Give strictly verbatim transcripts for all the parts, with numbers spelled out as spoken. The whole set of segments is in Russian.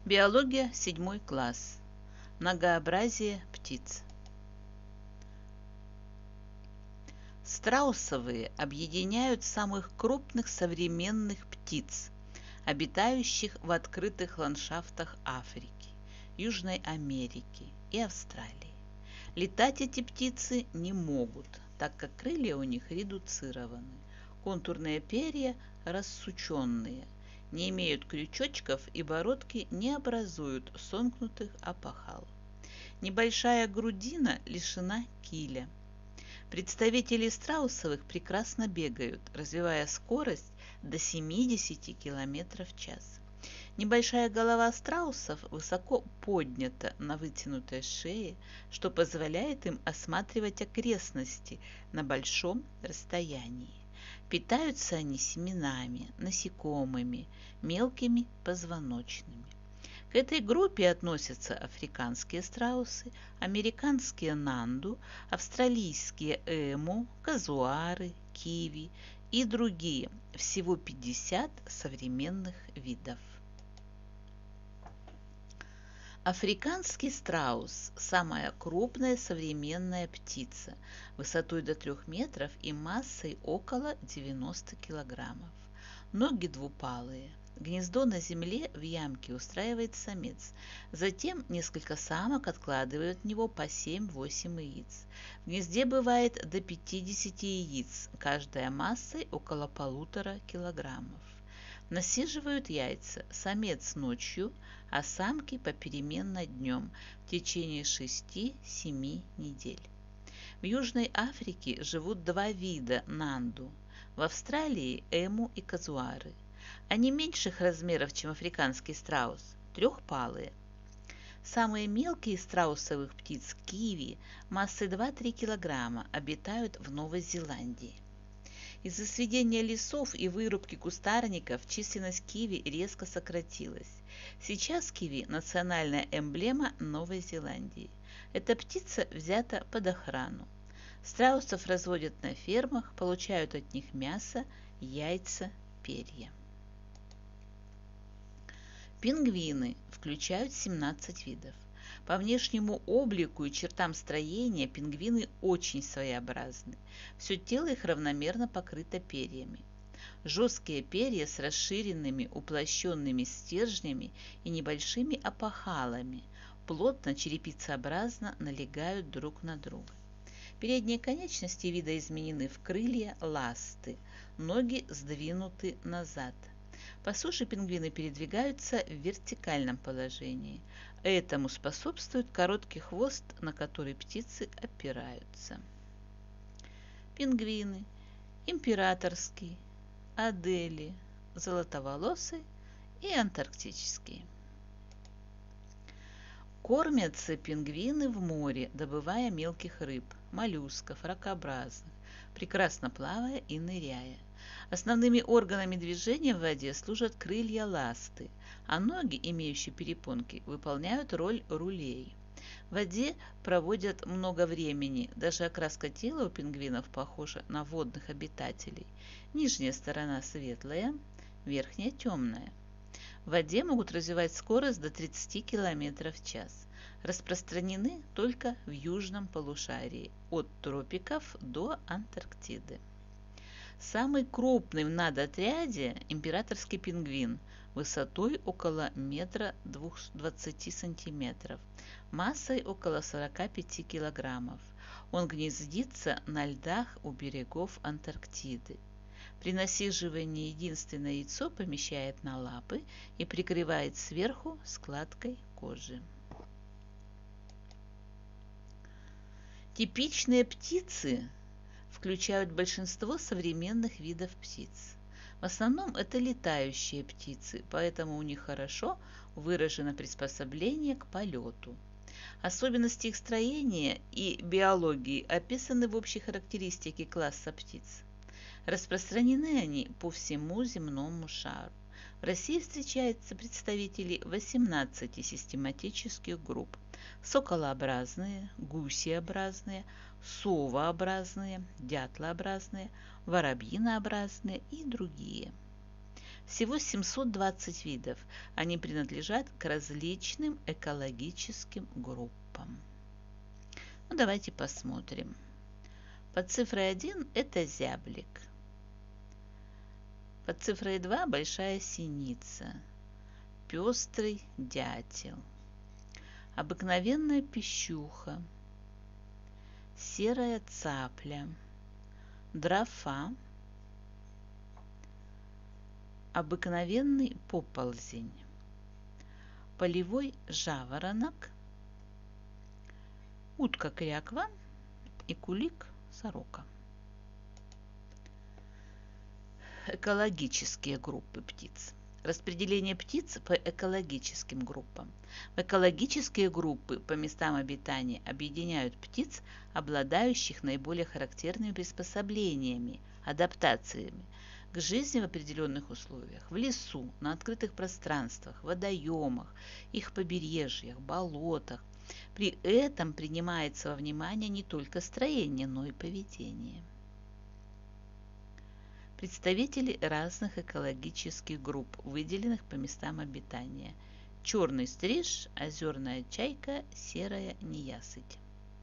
Биология, седьмой класс. Многообразие птиц. Страусовые объединяют самых крупных современных птиц, обитающих в открытых ландшафтах Африки, Южной Америки и Австралии. Летать эти птицы не могут, так как крылья у них редуцированы, контурные перья рассученные, не имеют крючочков и бородки не образуют сомкнутых опахал. Небольшая грудина лишена киля. Представители страусовых прекрасно бегают, развивая скорость до семидесяти километров в час. Небольшая голова страусов высоко поднята на вытянутой шее, что позволяет им осматривать окрестности на большом расстоянии. Питаются они семенами, насекомыми, мелкими позвоночными. К этой группе относятся африканские страусы, американские нанду, австралийские эму, казуары, киви и другие, всего пятьдесят современных видов. Африканский страус – самая крупная современная птица, высотой до трёх метров и массой около девяноста килограммов. Ноги двупалые. Гнездо на земле в ямке устраивает самец. Затем несколько самок откладывают в него по семь-восемь яиц. В гнезде бывает до пятидесяти яиц, каждая массой около полутора килограммов. Насиживают яйца самец ночью, а самки попеременно днем в течение шести-семи недель. В Южной Африке живут два вида нанду, в Австралии эму и казуары. Они меньших размеров, чем африканский страус, трехпалые. Самые мелкие из страусовых птиц киви массой два-три килограмма обитают в Новой Зеландии. Из-за сведения лесов и вырубки кустарников численность киви резко сократилась. Сейчас киви – национальная эмблема Новой Зеландии. Эта птица взята под охрану. Страусов разводят на фермах, получают от них мясо, яйца, перья. Пингвины включают семнадцать видов. По внешнему облику и чертам строения пингвины очень своеобразны. Все тело их равномерно покрыто перьями. Жесткие перья с расширенными уплощенными стержнями и небольшими опахалами плотно черепицеобразно налегают друг на друга. Передние конечности вида изменены в крылья ласты, ноги сдвинуты назад. По суше пингвины передвигаются в вертикальном положении. Этому способствует короткий хвост, на который птицы опираются. Пингвины императорский, Адели, золотоволосый и антарктический. Кормятся пингвины в море, добывая мелких рыб, моллюсков, ракообразных, прекрасно плавая и ныряя. Основными органами движения в воде служат крылья ласты, а ноги, имеющие перепонки, выполняют роль рулей. В воде проводят много времени, даже окраска тела у пингвинов похожа на водных обитателей. Нижняя сторона светлая, верхняя темная. В воде могут развивать скорость до тридцати километров в час. Распространены только в южном полушарии, от тропиков до Антарктиды. Самый крупный в надотряде – императорский пингвин, высотой около метра двадцати сантиметров, массой около сорока пяти килограммов. Он гнездится на льдах у берегов Антарктиды. При насиживании единственное яйцо помещает на лапы и прикрывает сверху складкой кожи. Типичные птицы включают большинство современных видов птиц. В основном это летающие птицы, поэтому у них хорошо выражено приспособление к полету. Особенности их строения и биологии описаны в общей характеристике класса птиц. Распространены они по всему земному шару. В России встречаются представители восемнадцати систематических групп: соколообразные, гусеобразные, совообразные, дятлообразные, воробьинообразные и другие. Всего семьсот двадцать видов. Они принадлежат к различным экологическим группам. Ну, давайте посмотрим. Под цифрой один это зяблик. Под цифрой два большая синица. Пестрый дятел. Обыкновенная пищуха. Серая цапля. Дрофа. Обыкновенный поползень. Полевой жаворонок. Утка-кряква и кулик-сорока. Экологические группы птиц. Распределение птиц по экологическим группам. В экологические группы по местам обитания объединяют птиц, обладающих наиболее характерными приспособлениями, адаптациями к жизни в определенных условиях, в лесу, на открытых пространствах, водоемах, их побережьях, болотах. При этом принимается во внимание не только строение, но и поведение. Представители разных экологических групп, выделенных по местам обитания. Черный стриж, озерная чайка, серая неясыть.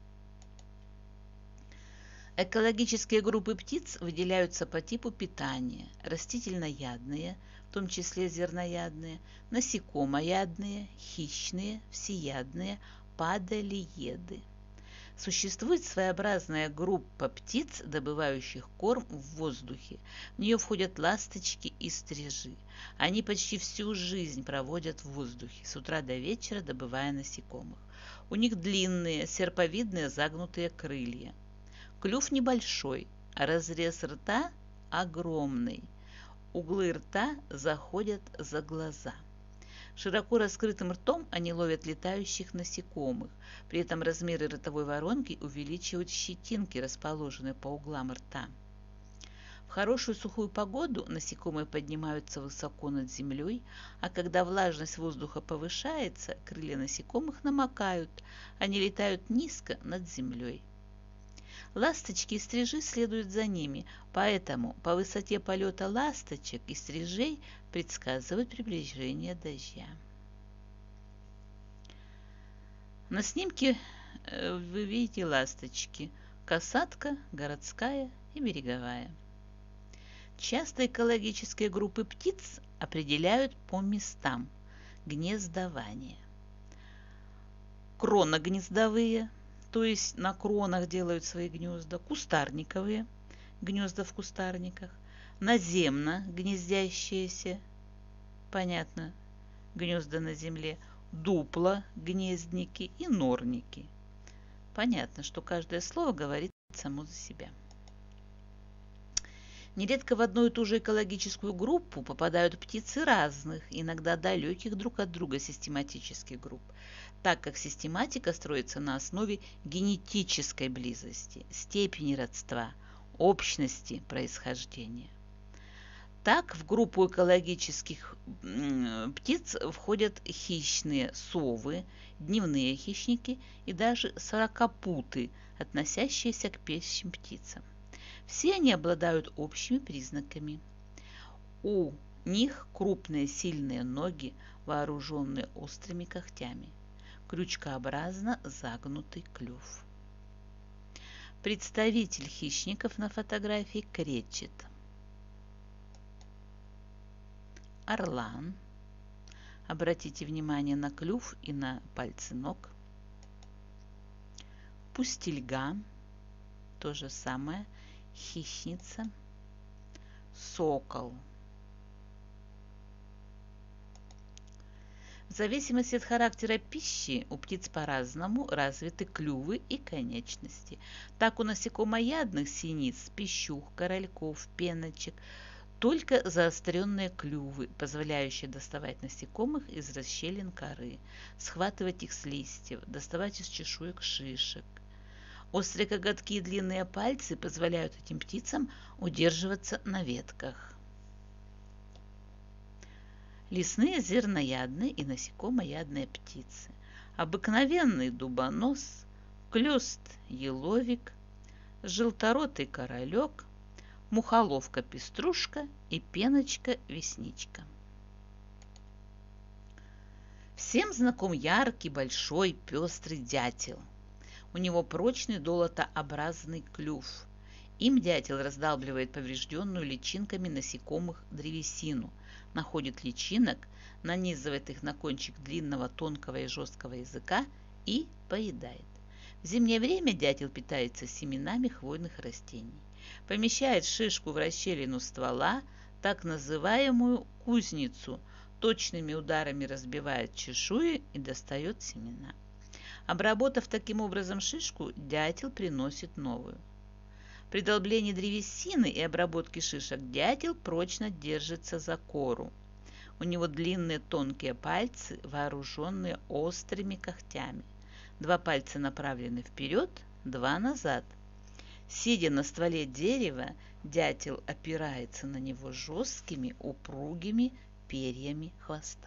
Экологические группы птиц выделяются по типу питания. Растительноядные, в том числе зерноядные, насекомоядные, хищные, всеядные, падалиеды. Существует своеобразная группа птиц, добывающих корм в воздухе. В нее входят ласточки и стрижи. Они почти всю жизнь проводят в воздухе, с утра до вечера добывая насекомых. У них длинные, серповидные загнутые крылья. Клюв небольшой, а разрез рта огромный. Углы рта заходят за глаза. Широко раскрытым ртом они ловят летающих насекомых. При этом размеры ротовой воронки увеличивают щетинки, расположенные по углам рта. В хорошую сухую погоду насекомые поднимаются высоко над землей, а когда влажность воздуха повышается, крылья насекомых намокают, они летают низко над землей. Ласточки и стрижи следуют за ними, поэтому по высоте полета ласточек и стрижей предсказывают приближение дождя. На снимке вы видите ласточки – касатка, городская и береговая. Часто экологические группы птиц определяют по местам гнездования. Кроногнездовые, то есть на кронах делают свои гнезда, кустарниковые, гнезда в кустарниках, наземно гнездящиеся, понятно, гнезда на земле, дупла, гнездники и норники. Понятно, что каждое слово говорит само за себя. Нередко в одну и ту же экологическую группу попадают птицы разных, иногда далеких друг от друга систематических групп, так как систематика строится на основе генетической близости, степени родства, общности происхождения. Так, в группу экологических птиц входят хищные совы, дневные хищники и даже сорокопуты, относящиеся к певчим птицам. Все они обладают общими признаками. У них крупные сильные ноги, вооруженные острыми когтями, крючкообразно загнутый клюв. Представитель хищников на фотографии кречет. Орлан. Обратите внимание на клюв и на пальцы ног. Пустельга. То же самое. Хищница. Сокол. В зависимости от характера пищи у птиц по-разному развиты клювы и конечности. Так у насекомоядных синиц, пищух, корольков, пеночек только заостренные клювы, позволяющие доставать насекомых из расщелин коры, схватывать их с листьев, доставать из чешуек шишек. Острые коготки и длинные пальцы позволяют этим птицам удерживаться на ветках. Лесные зерноядные и насекомоядные птицы. Обыкновенный дубонос, клёст еловик, желторотый королек, мухоловка-пеструшка и пеночка-весничка. Всем знаком яркий, большой, пестрый дятел. У него прочный долотообразный клюв. Им дятел раздалбливает поврежденную личинками насекомых древесину, находит личинок, нанизывает их на кончик длинного, тонкого и жесткого языка и поедает. В зимнее время дятел питается семенами хвойных растений. Помещает шишку в расщелину ствола, так называемую кузницу, точными ударами разбивает чешуи и достает семена. Обработав таким образом шишку, дятел приносит новую. При долблении древесины и обработке шишек дятел прочно держится за кору. У него длинные тонкие пальцы, вооруженные острыми когтями. Два пальца направлены вперед, два назад. Сидя на стволе дерева, дятел опирается на него жесткими, упругими перьями хвоста.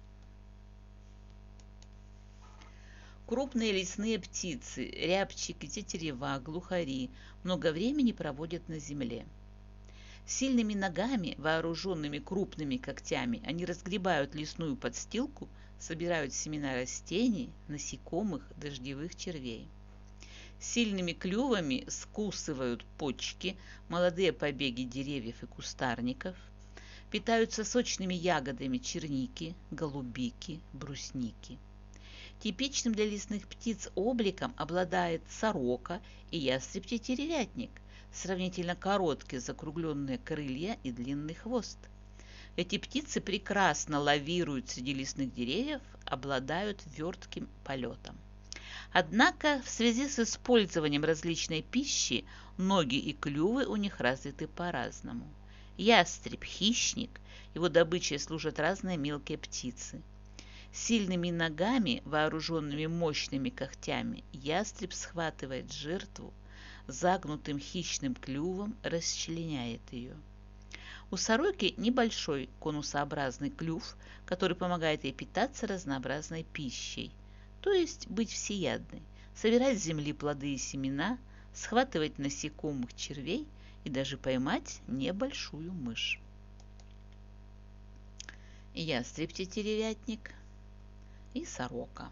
Крупные лесные птицы, рябчики, тетерева, глухари много времени проводят на земле. Сильными ногами, вооруженными крупными когтями, они разгребают лесную подстилку, собирают семена растений, насекомых, дождевых червей. Сильными клювами скусывают почки, молодые побеги деревьев и кустарников, питаются сочными ягодами черники, голубики, брусники. Типичным для лесных птиц обликом обладает сорока и ястреб-тетеревятник, сравнительно короткие закругленные крылья и длинный хвост. Эти птицы прекрасно лавируют среди лесных деревьев, обладают вертким полетом. Однако в связи с использованием различной пищи ноги и клювы у них развиты по-разному. Ястреб – хищник, его добычей служат разные мелкие птицы. Сильными ногами, вооруженными мощными когтями, ястреб схватывает жертву, загнутым хищным клювом расчленяет ее. У сороки небольшой конусообразный клюв, который помогает ей питаться разнообразной пищей, то есть быть всеядной, собирать с земли плоды и семена, схватывать насекомых, червей и даже поймать небольшую мышь. Ястреб-тетеревятник и сорока.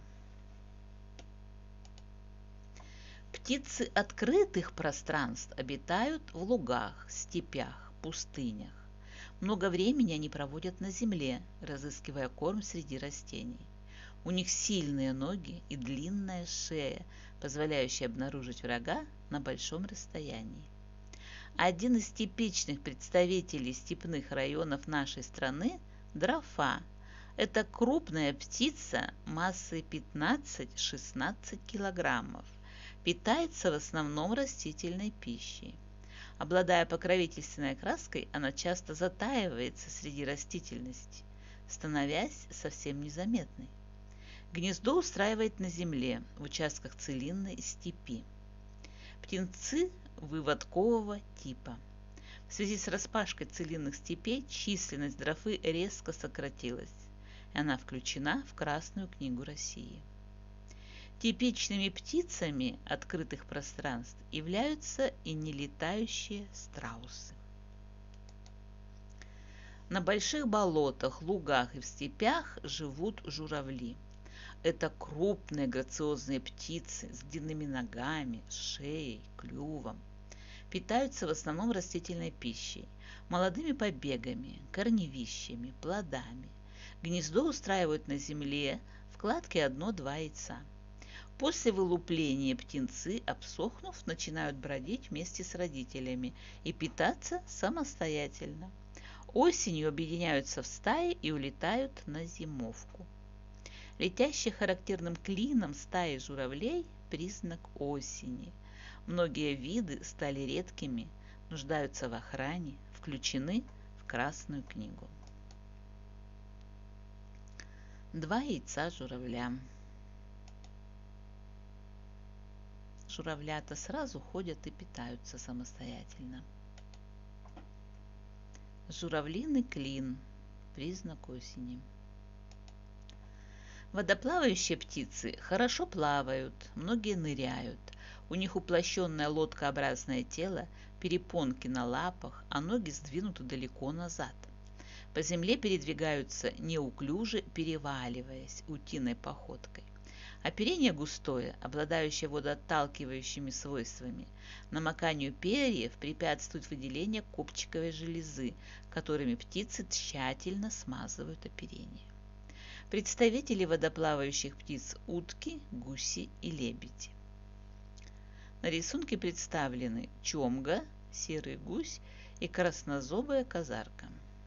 Птицы открытых пространств обитают в лугах, степях, пустынях. Много времени они проводят на земле, разыскивая корм среди растений. У них сильные ноги и длинная шея, позволяющая обнаружить врага на большом расстоянии. Один из типичных представителей степных районов нашей страны – дрофа. Это крупная птица массой пятнадцать-шестнадцать килограммов. Питается в основном растительной пищей. Обладая покровительственной окраской, она часто затаивается среди растительности, становясь совсем незаметной. Гнездо устраивает на земле, в участках целинной степи. Птенцы выводкового типа. В связи с распашкой целинных степей численность дрофы резко сократилась, и она включена в Красную книгу России. Типичными птицами открытых пространств являются и нелетающие страусы. На больших болотах, лугах и в степях живут журавли. Это крупные грациозные птицы с длинными ногами, шеей, клювом. Питаются в основном растительной пищей, молодыми побегами, корневищами, плодами. Гнездо устраивают на земле, в кладке одно-два яйца. После вылупления птенцы, обсохнув, начинают бродить вместе с родителями и питаться самостоятельно. Осенью объединяются в стаи и улетают на зимовку. Летящие характерным клином стаи журавлей – признак осени. Многие виды стали редкими, нуждаются в охране, включены в Красную книгу. Два яйца журавля. Журавлята сразу ходят и питаются самостоятельно. Журавлиный клин – признак осени. Водоплавающие птицы хорошо плавают, многие ныряют. У них уплощенное лодкообразное тело, перепонки на лапах, а ноги сдвинуты далеко назад. По земле передвигаются неуклюже, переваливаясь утиной походкой. Оперение густое, обладающее водоотталкивающими свойствами. Намоканию перьев препятствует выделение копчиковой железы, которыми птицы тщательно смазывают оперение. Представители водоплавающих птиц – утки, гуси и лебеди. На рисунке представлены чомга, серый гусь и краснозобая казарка.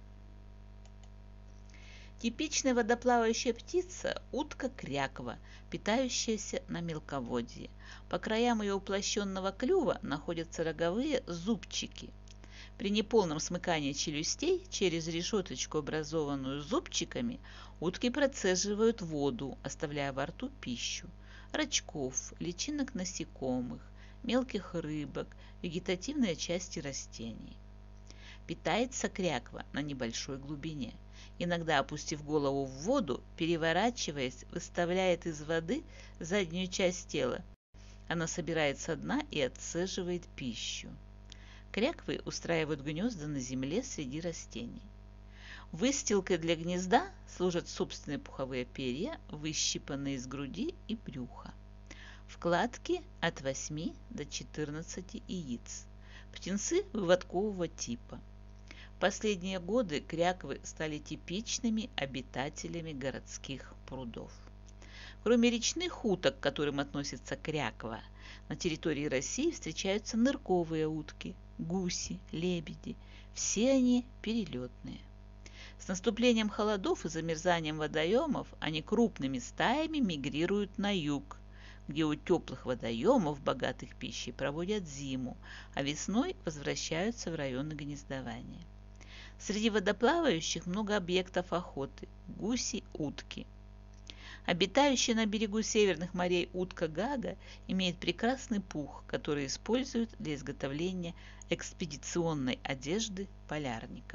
Типичная водоплавающая птица – утка-кряква, питающаяся на мелководье. По краям ее уплощенного клюва находятся роговые зубчики. При неполном смыкании челюстей через решеточку, образованную зубчиками, утки процеживают воду, оставляя во рту пищу – рачков, личинок насекомых, мелких рыбок, вегетативные части растений. Питается кряква на небольшой глубине. Иногда, опустив голову в воду, переворачиваясь, выставляет из воды заднюю часть тела. Она собирает со дна и отцеживает пищу. Кряквы устраивают гнезда на земле среди растений. Выстилкой для гнезда служат собственные пуховые перья, выщипанные из груди и брюха. Вкладки от восьми до четырнадцати яиц. Птенцы выводкового типа. В последние годы кряквы стали типичными обитателями городских прудов. Кроме речных уток, к которым относится кряква, на территории России встречаются нырковые утки, гуси, лебеди. Все они перелетные. С наступлением холодов и замерзанием водоемов они крупными стаями мигрируют на юг, где у теплых водоемов, богатых пищей, проводят зиму, а весной возвращаются в районы гнездования. Среди водоплавающих много объектов охоты – гуси, утки. Обитающая на берегу северных морей утка гага имеет прекрасный пух, который используют для изготовления экспедиционной одежды полярников.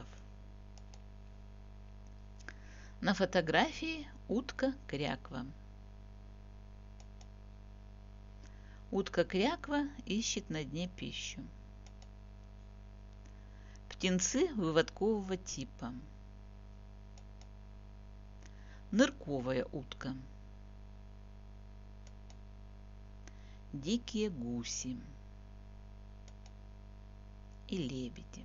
На фотографии утка-кряква. Утка-кряква ищет на дне пищу. Птенцы выводкового типа. Нырковая утка. Дикие гуси и лебеди.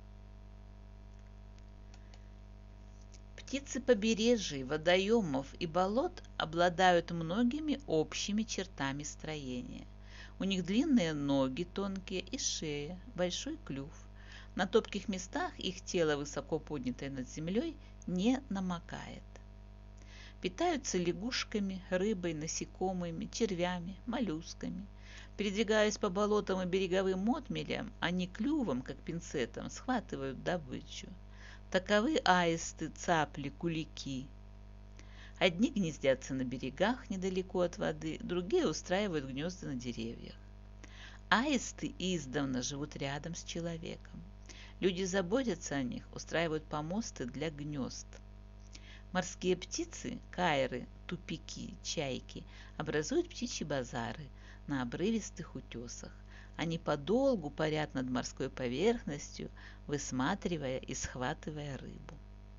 Птицы побережий, водоемов и болот обладают многими общими чертами строения. У них длинные ноги, тонкие, и шея, большой клюв. На топких местах их тело, высоко поднятое над землей, не намокает. Питаются лягушками, рыбой, насекомыми, червями, моллюсками. Передвигаясь по болотам и береговым отмелям, они клювом, как пинцетом, схватывают добычу. Таковы аисты, цапли, кулики. Одни гнездятся на берегах недалеко от воды, другие устраивают гнезда на деревьях. Аисты издавна живут рядом с человеком. Люди заботятся о них, устраивают помосты для гнезд. Морские птицы, кайры, тупики, чайки образуют птичьи базары на обрывистых утесах. Они подолгу парят над морской поверхностью, высматривая и схватывая рыбу.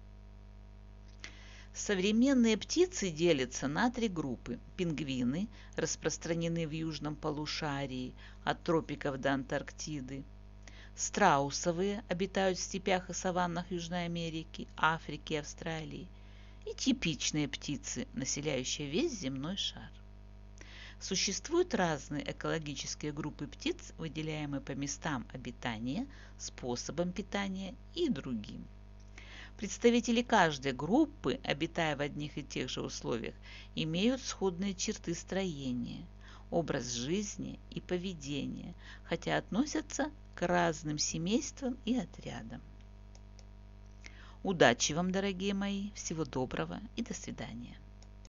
Современные птицы делятся на три группы. Пингвины распространены в южном полушарии, от тропиков до Антарктиды. Страусовые обитают в степях и саваннах Южной Америки, Африки и Австралии. И типичные птицы, населяющие весь земной шар. Существуют разные экологические группы птиц, выделяемые по местам обитания, способам питания и другим. Представители каждой группы, обитая в одних и тех же условиях, имеют сходные черты строения, образ жизни и поведения, хотя относятся к разным семействам и отрядам. Удачи вам, дорогие мои, всего доброго и до свидания.